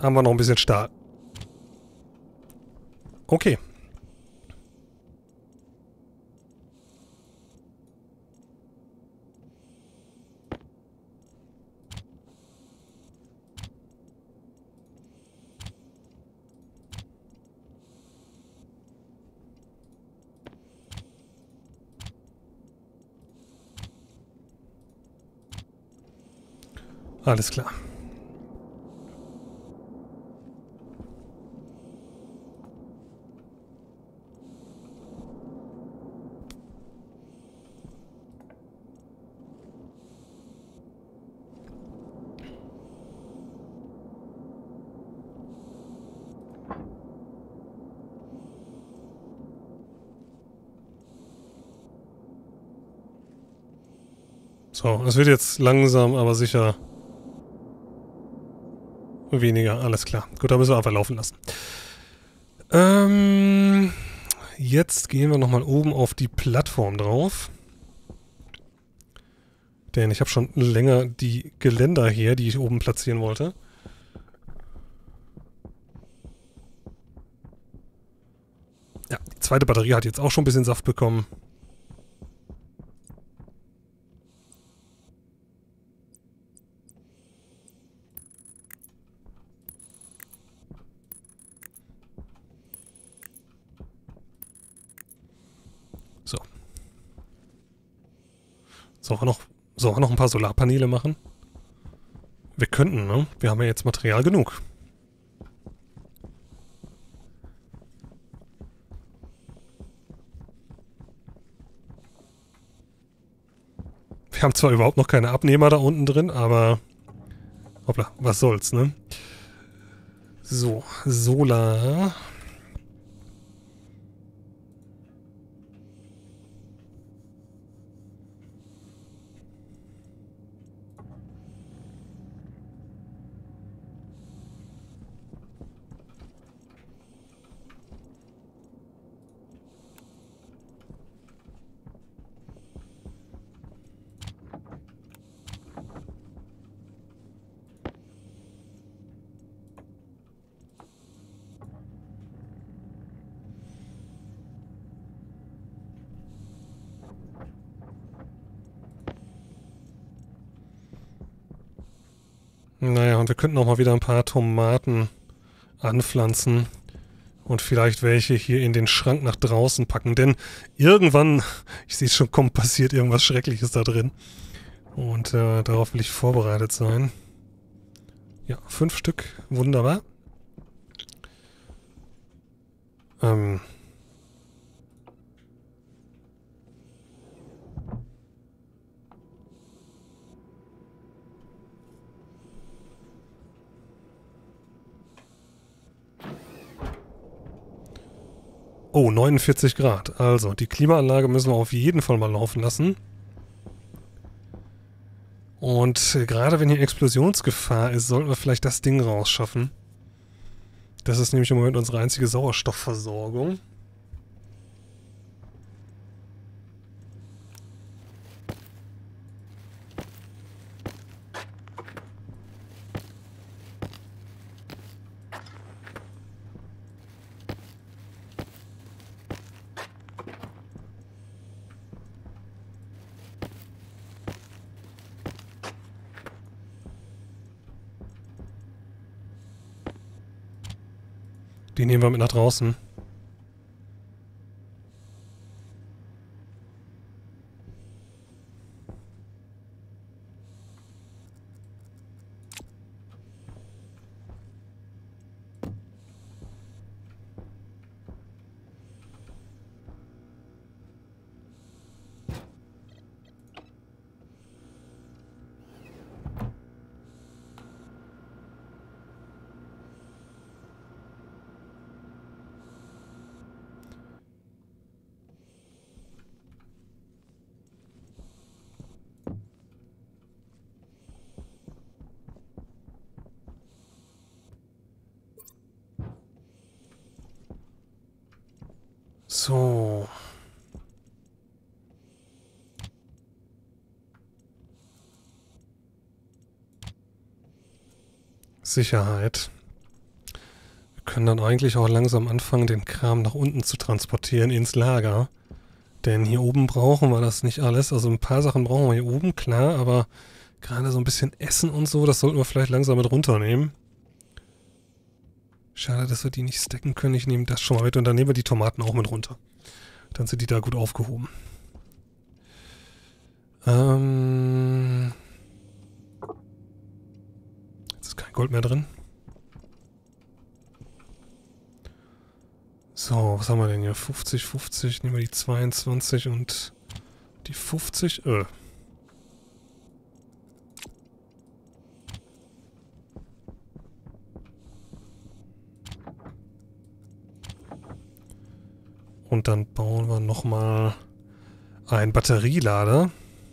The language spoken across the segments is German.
haben wir noch ein bisschen Stahl. Okay. Alles klar. So, es wird jetzt langsam, aber sicher weniger. Alles klar. Gut, da müssen wir einfach laufen lassen. Jetzt gehen wir nochmal oben auf die Plattform drauf. Denn ich habe schon länger die Geländer hier, die ich oben platzieren wollte. Ja, die zweite Batterie hat jetzt auch schon ein bisschen Saft bekommen. So. Sollen wir noch ein paar Solarpaneele machen? Wir könnten, ne? Wir haben ja jetzt Material genug. Wir haben zwar überhaupt noch keine Abnehmer da unten drin, aber... Hoppla, was soll's, ne? So, Solar... Naja, und wir könnten auch mal wieder ein paar Tomaten anpflanzen und vielleicht welche hier in den Schrank nach draußen packen. Denn irgendwann, ich sehe es schon kommen, passiert irgendwas Schreckliches da drin. Und darauf will ich vorbereitet sein. Ja, 5 Stück, wunderbar. Oh, 49 Grad. Also, die Klimaanlage müssen wir auf jeden Fall mal laufen lassen. Und gerade wenn hier Explosionsgefahr ist, sollten wir vielleicht das Ding rausschaffen. Das ist nämlich im Moment unsere einzige Sauerstoffversorgung. Die nehmen wir mit nach draußen. So. Sicherheit. können dann eigentlich auch langsam anfangen, den Kram nach unten zu transportieren ins Lager. Denn hier oben brauchen wir das nicht alles. Also ein paar Sachen brauchen wir hier oben, klar, aber gerade so ein bisschen Essen und so, das sollten wir vielleicht langsam mit runternehmen. Schade, dass wir die nicht stacken können. Ich nehme das schon mal mit und dann nehmen wir die Tomaten auch mit runter. Dann sind die da gut aufgehoben. Jetzt ist kein Gold mehr drin. So, was haben wir denn hier? 50, 50. Nehmen wir die 22 und die 50. Und dann bauen wir nochmal einen Batterielader.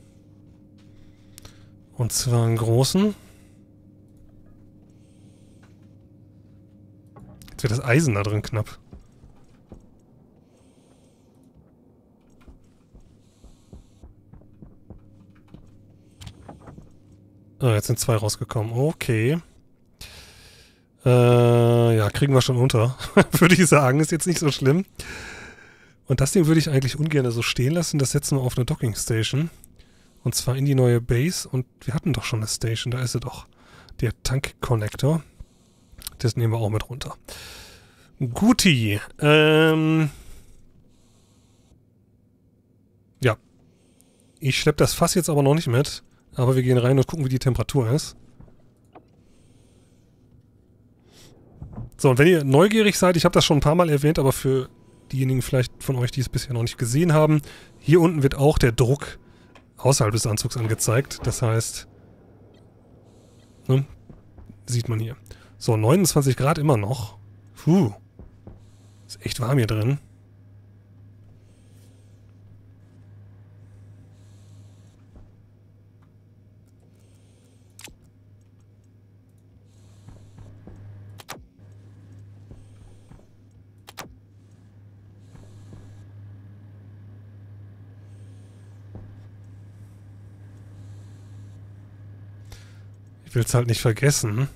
Und zwar einen großen. Jetzt wird das Eisen da drin knapp. Ah, jetzt sind 2 rausgekommen. Okay. Ja, kriegen wir schon unter. Würde ich sagen. Ist jetzt nicht so schlimm. Und das Ding würde ich eigentlich ungern so stehen lassen. Das setzen wir auf eine Docking Station. Und zwar in die neue Base. Und wir hatten doch schon eine Station. Da ist sie doch. Der Tank-Connector. Das nehmen wir auch mit runter. Guti. Ja. Ich schleppe das Fass jetzt aber noch nicht mit. Aber wir gehen rein und gucken, wie die Temperatur ist. So, und wenn ihr neugierig seid, ich habe das schon ein paar Mal erwähnt, aber für diejenigen vielleicht von euch, die es bisher noch nicht gesehen haben, hier unten wird auch der Druck außerhalb des Anzugs angezeigt. Das heißt, ne, sieht man hier. So, 29 Grad immer noch. Puh. Ist echt warm hier drin. Ich will es halt nicht vergessen.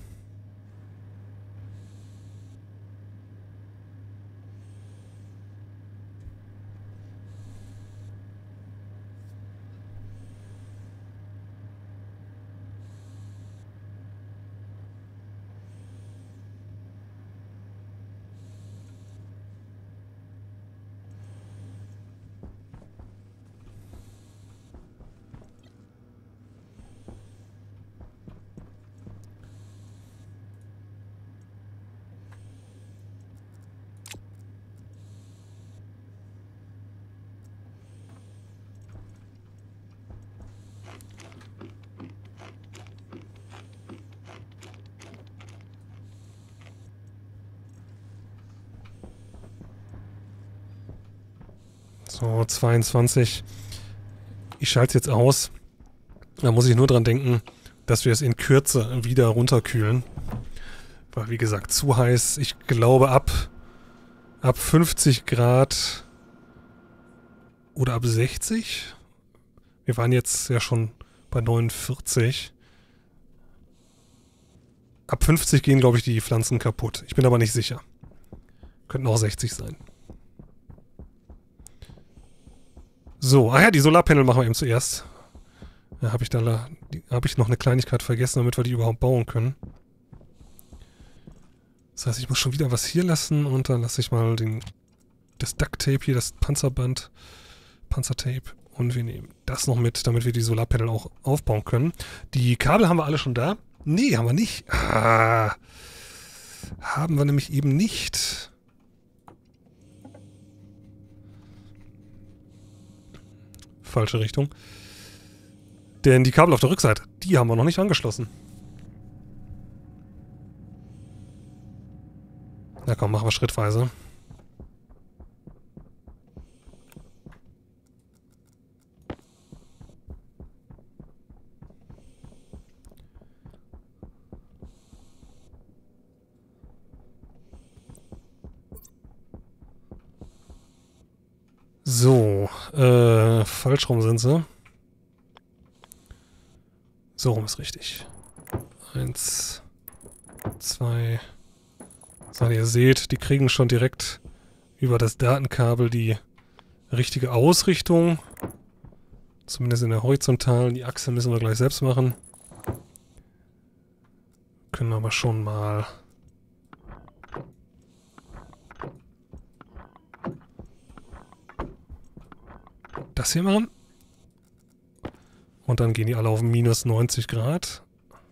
So, 22. Ich schalte es jetzt aus. Da muss ich nur dran denken, dass wir es in Kürze wieder runterkühlen. Weil, wie gesagt, zu heiß. Ich glaube, ab 50 Grad oder ab 60. Wir waren jetzt ja schon bei 49. Ab 50 gehen, glaube ich, die Pflanzen kaputt. Ich bin aber nicht sicher. Könnten auch 60 sein. So, ja, die Solarpanel machen wir eben zuerst. Ja, habe ich noch eine Kleinigkeit vergessen, damit wir die überhaupt bauen können. Das heißt, ich muss schon wieder was hier lassen und dann lasse ich mal das Duct-Tape hier, das Panzerband, Panzertape und wir nehmen das noch mit, damit wir die Solarpanel auch aufbauen können. Die Kabel haben wir alle schon da. Nee, haben wir nicht. Ah, haben wir nämlich eben nicht. Falsche Richtung. Denn die Kabel auf der Rückseite, die haben wir noch nicht angeschlossen. Na komm, machen wir schrittweise. So, falsch rum sind sie. So rum ist richtig. 1, 2, So, ihr seht, die kriegen schon direkt über das Datenkabel die richtige Ausrichtung. Zumindest in der horizontalen. Die Achse müssen wir gleich selbst machen. Können aber schon mal das hier machen. Und dann gehen die alle auf minus 90 Grad.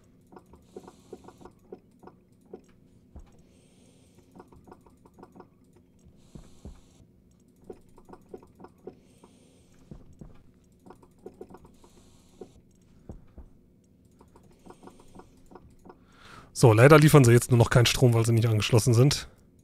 So, leider liefern sie jetzt nur noch keinen Strom, weil sie nicht angeschlossen sind.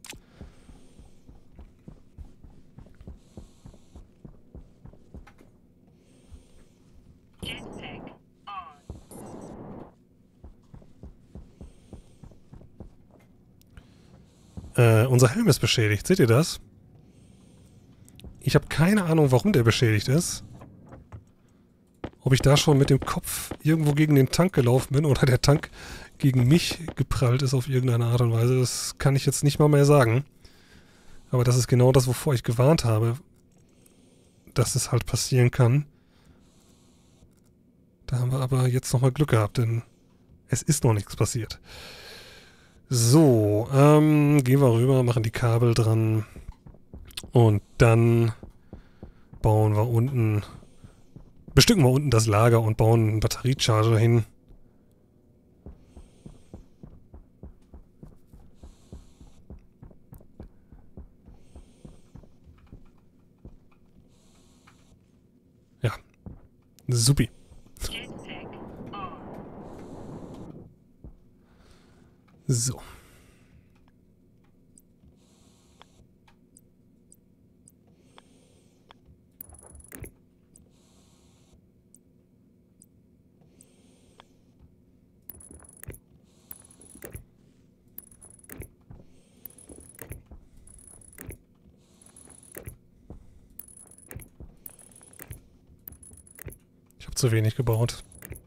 Unser Helm ist beschädigt. Seht ihr das? Ich habe keine Ahnung, warum der beschädigt ist. Ob ich da schon mit dem Kopf irgendwo gegen den Tank gelaufen bin oder der Tank gegen mich geprallt ist auf irgendeine Art und Weise, das kann ich jetzt nicht mal mehr sagen. Aber das ist genau das, wovor ich gewarnt habe, dass es halt passieren kann. Da haben wir aber jetzt nochmal Glück gehabt, denn es ist noch nichts passiert. So, gehen wir rüber, machen die Kabel dran und dann bauen wir unten, bestücken wir unten das Lager und bauen einen Batteriecharger hin. Ja, supi. So. Ich habe zu wenig gebaut.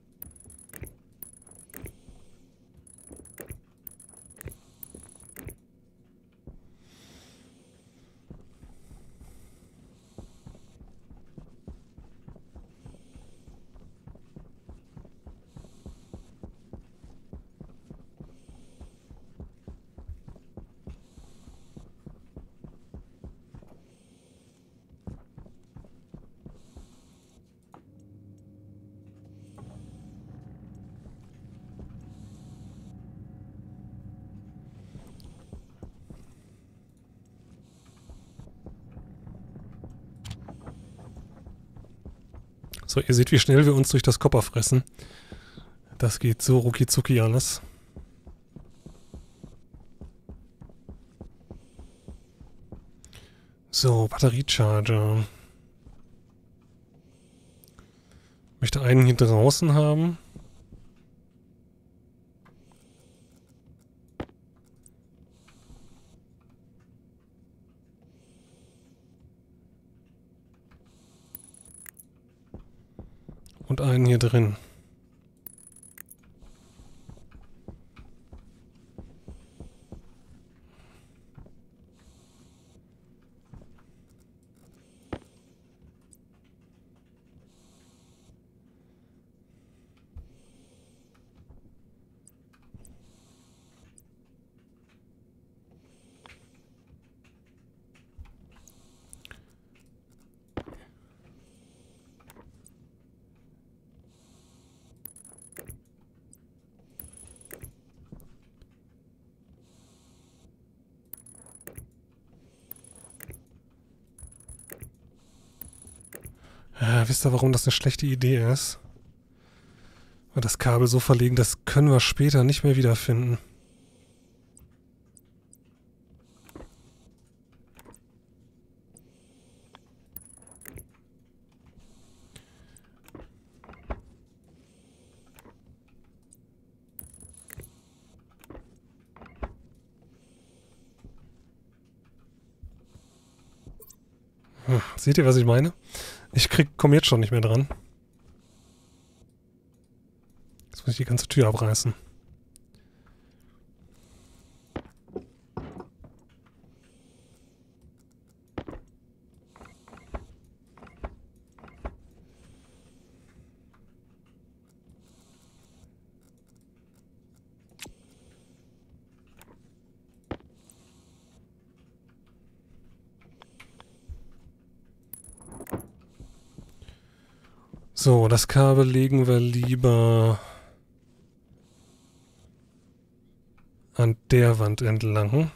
So, ihr seht, wie schnell wir uns durch das Kopper fressen. Das geht so rucki-zucki alles. So, Batteriecharger. Möchte einen hier draußen haben. Und einen hier drin. Wisst ihr, warum das eine schlechte Idee ist? Weil das Kabel so verlegen, das können wir später nicht mehr wiederfinden. Seht ihr, was ich meine? Ich komme jetzt schon nicht mehr dran. Jetzt muss ich die ganze Tür abreißen. So, das Kabel legen wir lieber an der Wand entlang.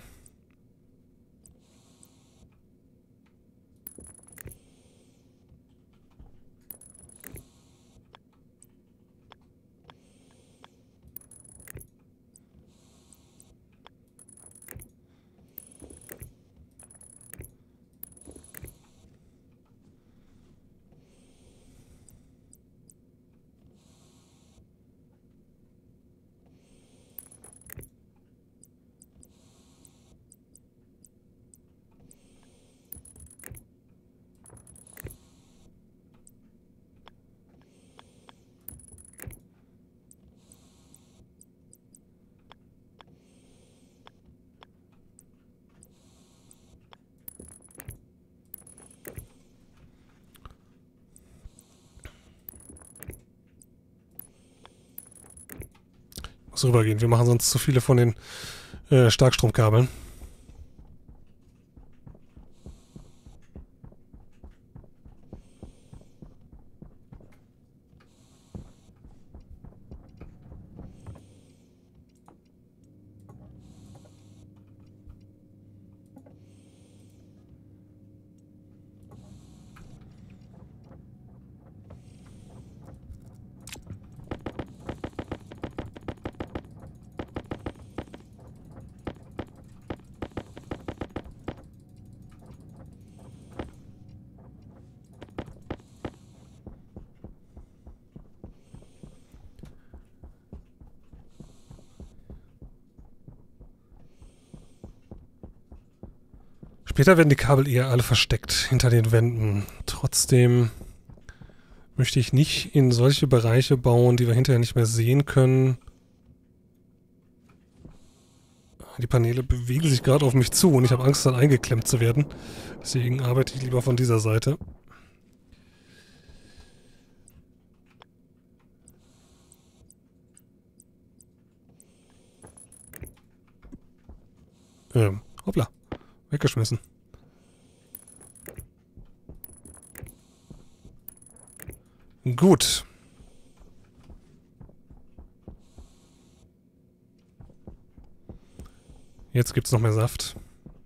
Muss rübergehen. Wir machen sonst zu viele von den Starkstromkabeln. Später werden die Kabel eher alle versteckt hinter den Wänden. Trotzdem möchte ich nicht in solche Bereiche bauen, die wir hinterher nicht mehr sehen können. Die Paneele bewegen sich gerade auf mich zu und ich habe Angst, dann eingeklemmt zu werden. Deswegen arbeite ich lieber von dieser Seite. Hoppla. Weggeschmissen. Gut. Jetzt gibt's noch mehr Saft.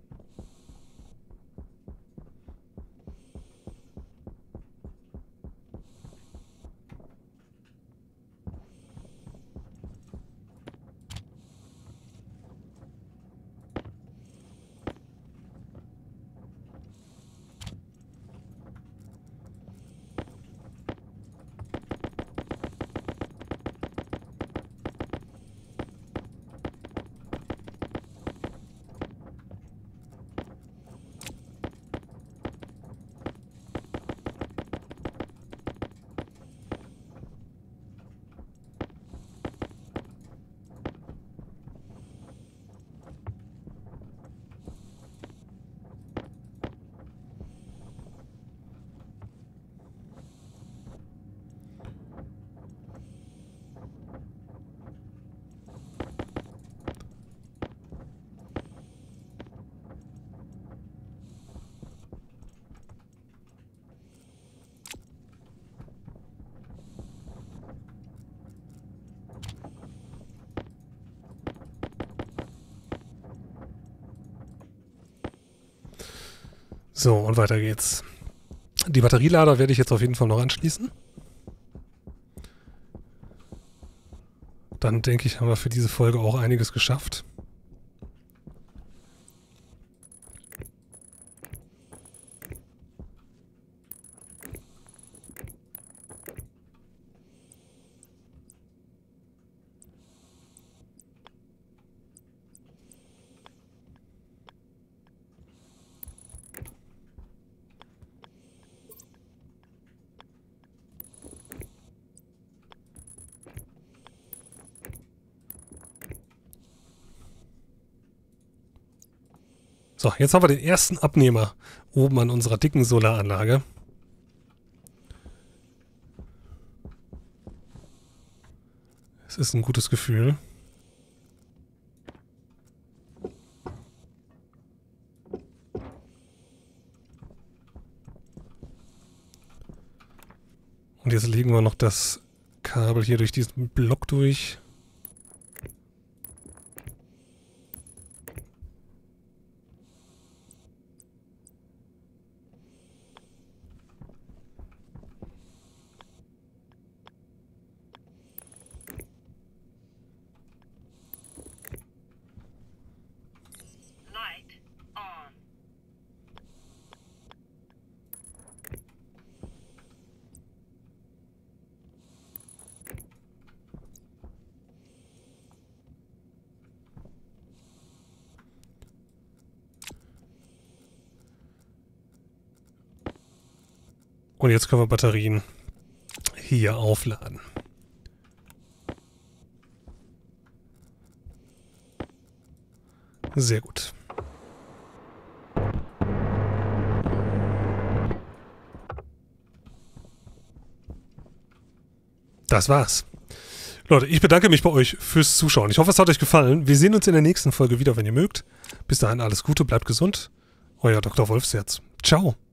So, und weiter geht's. Die Batterielader werde ich jetzt auf jeden Fall noch anschließen. Dann denke ich, haben wir für diese Folge auch einiges geschafft. So, jetzt haben wir den ersten Abnehmer oben an unserer dicken Solaranlage. Es ist ein gutes Gefühl. Und jetzt legen wir noch das Kabel hier durch diesen Block durch. Und jetzt können wir Batterien hier aufladen. Sehr gut. Das war's. Leute, ich bedanke mich bei euch fürs Zuschauen. Ich hoffe, es hat euch gefallen. Wir sehen uns in der nächsten Folge wieder, wenn ihr mögt. Bis dahin alles Gute, bleibt gesund. Euer Dr. Wolfsherz. Ciao.